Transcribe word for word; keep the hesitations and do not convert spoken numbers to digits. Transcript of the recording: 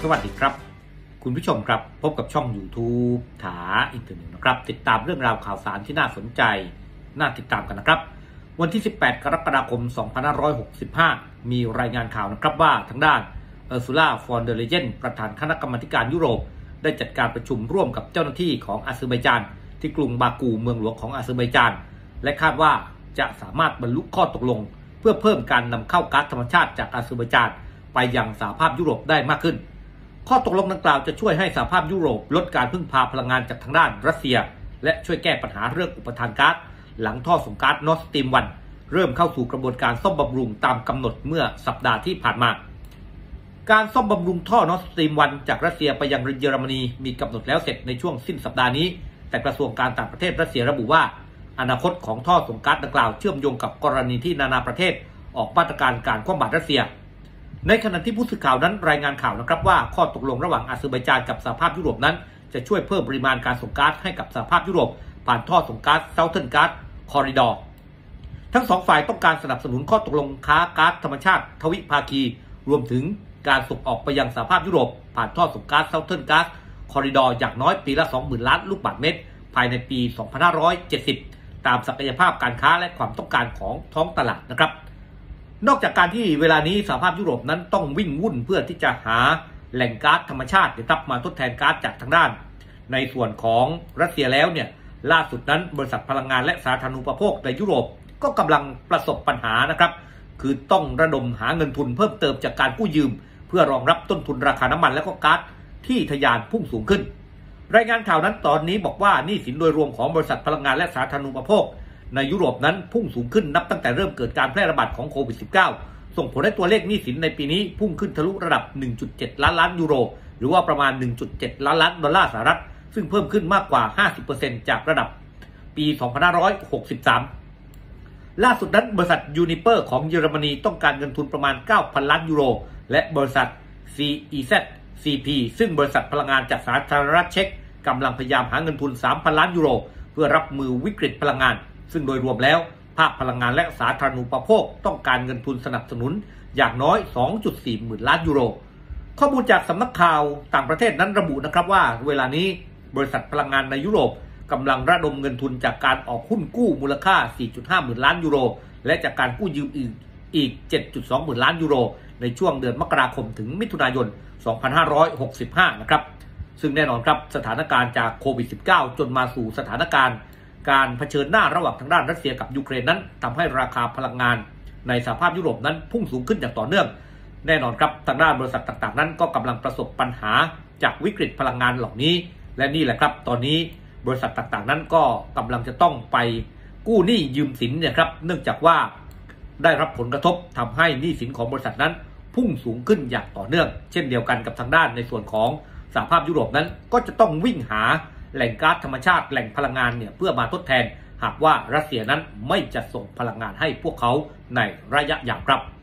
สวัสดีครับคุณผู้ชมครับพบกับช่อง YouTube ถาอินเทอร์เน็ตนะครับติดตามเรื่องราวข่าวสารที่น่าสนใจน่าติดตามกันนะครับวันที่สิบแปดกรกฎาคมสองพันห้าร้อยหกสิบห้ามีรายงานข่าวนะครับว่าทางด้านเออร์ซูล่าฟอนเดอร์เลเยนประธานคณะกรรมาการยุโรปได้จัดการประชุมร่วมกับเจ้าหน้าที่ของอาเซอร์ไบจานที่กรุงบากูเมืองหลวงของอาเซอร์ไบจานและคาดว่าจะสามารถบรรลุข้อตกลงเพื่อเพิ่มการนำเข้าก๊าซธรรมชาติจากอาเซอร์ไบจานไปยังสหภาพยุโรปได้มากขึ้นข้อตกลงดังกล่าวจะช่วยให้สหภาพยุโรปลดการพึ่งพาพลังงานจากทางด้านรัสเซียและช่วยแก้ปัญหาเรื่องอุปทานก๊าซหลังท่อส่งก๊าซนอร์ดสตรีมวันเริ่มเข้าสู่กระบวนการซ่อมบำรุงตามกำหนดเมื่อสัปดาห์ที่ผ่านมาการซ่อมบำรุงท่อนอร์ดสตรีมวันจากรัสเซียไปยังเยอรมนีมีกำหนดแล้วเสร็จในช่วงสิ้นสัปดาห์นี้แต่กระทรวงการต่างประเทศรัสเซียระบุว่าอนาคตของท่อส่งก๊าซดังกล่าวเชื่อมโยงกับกรณีที่นานาประเทศออกมาตรการการคว่ำบาตรรัสเซียในขณะที่ผู้สื่อข่าวนั้นรายงานข่าวนะครับว่าข้อตกลงระหว่างอาเซอร์ไบจานกับสหภาพยุโรปนั้นจะช่วยเพิ่มปริมาณการส่งก๊าซให้กับสหภาพยุโรปผ่านท่อส่งก๊าซเซาเทิร์นก๊าซคอริดอร์ทั้งสองฝ่ายต้องการสนับสนุนข้อตกลงค้าก๊าซธรรมชาติทวิภาคีรวมถึงการส่งออกไปยังสหภาพยุโรปผ่านท่อส่งก๊าซเซาเทิร์นก๊าซคอริดอร์อย่างน้อยปีละ สองหมื่น ล้านลูกบาศก์เมตรภายในปี สองพันห้าร้อยเจ็ดสิบ ตามศักยภาพการค้าและความต้องการของท้องตลาดนะครับนอกจากการที่เวลานี้สหภาพยุโรปนั้นต้องวิ่งวุ่นเพื่อที่จะหาแหล่งก๊าซธรรมชาตินะครับมาทดแทนก๊าซจากทางด้านในส่วนของรัสเซียแล้วเนี่ยล่าสุดนั้นบริษัทพลังงานและสาธารณูปโภคในยุโรปก็กำลังประสบปัญหานะครับคือต้องระดมหาเงินทุนเพิ่มเติมจากการกู้ยืมเพื่อรองรับต้นทุนราคาน้ำมันและก็ก๊าซที่ทะยานพุ่งสูงขึ้นรายงานข่าวนั้นตอนนี้บอกว่าหนี้สินโดยรวมของบริษัทพลังงานและสาธารณูปโภคในยุโรปนั้นพุ่งสูงขึ้นนับตั้งแต่เริ่มเกิดการแพร่ระบาดของโควิด สิบเก้า ส่งผลให้ตัวเลขหนี้สินในปีนี้พุ่งขึ้นทะลุระดับ หนึ่งจุดเจ็ด ล้านล้านยูโรหรือว่าประมาณ หนึ่งจุดเจ็ด ล้านล้านดอลลาร์สหรัฐซึ่งเพิ่มขึ้นมากกว่า ห้าสิบเปอร์เซ็นต์ จากระดับปี สองพันห้าร้อยหกสิบสาม ล่าสุดนั้นบริษัทยูนิเปอร์ของเยอรมนีต้องการเงินทุนประมาณ เก้าพัน ล้านยูโรและบริษัท ซี อี แซด ซี พี ซึ่งบริษัทพลังงานจากสาธารณรัฐเช็กกำลังพยายามหาเงินทุน สามพัน ล้านยูโรเพื่อรับมือวิกฤตพลังงานซึ่งโดยรวมแล้วภาคพลังงานและสาธารณูปโภคต้องการเงินทุนสนับสนุนอย่างน้อย สองจุดสี่ หมื่นล้านยูโรข้อมูลจากสำนักข่าวต่างประเทศนั้นระบุนะครับว่าเวลานี้บริษัทพลังงานในยุโรปกำลังระดมเงินทุนจากการออกหุ้นกู้มูลค่า สี่จุดห้า หมื่นล้านยูโรและจากการกู้ยืมอื่นอีก เจ็ดจุดสอง หมื่นล้านยูโรในช่วงเดือนมกราคมถึงมิถุนายน สองพันห้าร้อยหกสิบห้า นะครับซึ่งแน่นอนครับสถานการณ์จากโควิด สิบเก้า จนมาสู่สถานการณ์การเผชิญหน้าระหว่างทางด้านรัสเซียกับยูเครนนั้นทำให้ราคาพลังงานในสหภาพยุโรปนั้นพุ่งสูงขึ้นอย่างต่อเนื่องแน่นอนครับทางด้านบริษัทต่างๆนั้นก็กำลังประสบปัญหาจากวิกฤตพลังงานเหล่านี้และนี่แหละครับตอนนี้บริษัทต่างๆนั้นก็กำลังจะต้องไปกู้หนี้ยืมสินเนี่ยครับเนื่องจากว่าได้รับผลกระทบทำให้หนี้สินของบริษัทนั้นพุ่งสูงขึ้นอย่างต่อเนื่องเช่นเดียวกันกับทางด้านในส่วนของสหภาพยุโรปนั้นก็จะต้องวิ่งหาแหล่งก๊าซธรรมชาติแหล่งพลังงานเนี่ยเพื่อมาทดแทนหากว่ารัสเซียนั้นไม่จะส่งพลังงานให้พวกเขาในระยะยาวครับ